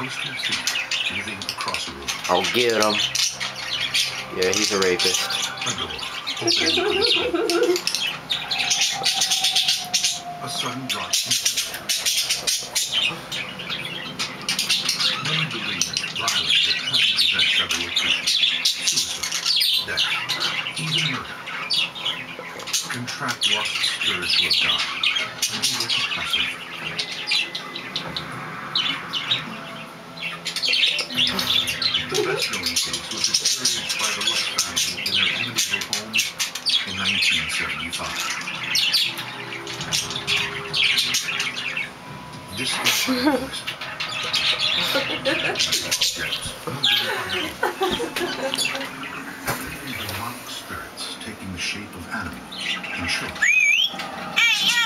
ghostly figure moving across a room. I'll get him. Yeah, he's a rapist. A door opening on its own. A sudden drop. Many believe violence will come to possess several occasions. Suicide, death, even murder. Can trap lost spirits who have died unable to passive. The best-known case was experienced by the Lux family in their Amityville home in 1975. This is demonic spirits taking the shape of animals and children.